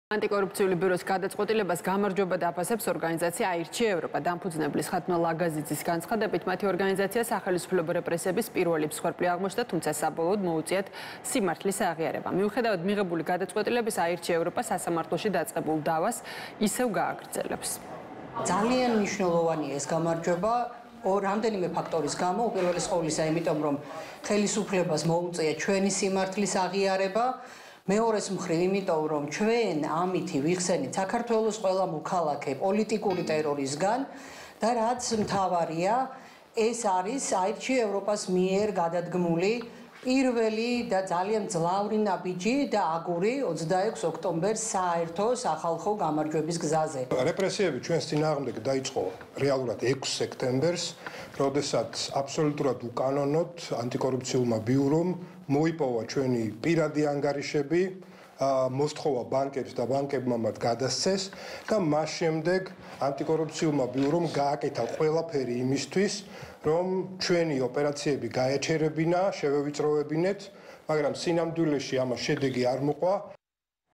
ანტიკორუფციული ბიუროს გადაწყვეტილებას გამარჯვება დაფასებს ორგანიზაცია აირჩია ევროპა. დამფუძნებლის ხათმა ლაგაზიძის განცხადებით, მათი ორგანიზაცია სახელმწიფო რეპრესიების პირველი მსხვერპლი აღმოჩნდა, თუმცა საბოლოოდ მოუწიათ სიმართლის აღიარება. მიუხედავად მიღებული გადაწყვეტილების, აირჩია ევროპა სასამართლოში დაწყებულ დავას ისევ გააგრძელებს. ძალიან მნიშვნელოვანია ეს გამარჯვება რამდენიმე ფაქტორის გამო, უპირველეს ყოვლისა, იმიტომ რომ ხელისუფლებას მოუწია ჩვენი სიმართლის აღიარება. მეორეს მხრივ, იმიტომ რომ ჩვენ ამითი ვიხსენით საქართველოს ყველა მოქალაქე პოლიტიკური ტერორისგან და რაც მთავარია, ეს არის აირჩია ევროპას მიერ გადადგმული პირველი და ძალიან მძლავრი ნაბიჯი და აგური 26 ოქტომბერს საერთო სახალხო გამარჯვების გზაზე. რეპრესიები ჩვენს წინააღმდეგ დაიწყო რეალურად 6 სექტემბერს, როდესაც აბსოლუტურად უკანონოდ ანტიკორუფციულმა ბიურომ მოიპოვა ჩვენი პირადი ანგარიშები, მოსთხოვა ბანკებს და ბანკებმა მათ გადასცეს და მას შემდეგ ანტიკორუფციულმა ბიურომ გააკეთა ყველაფერი იმისთვის, რომ ჩვენი ოპერაციები გაეჩერებინა, შევევიწროვებინეთ, მაგრამ სინამდვილეში ამას შედეგი არ მოყვა.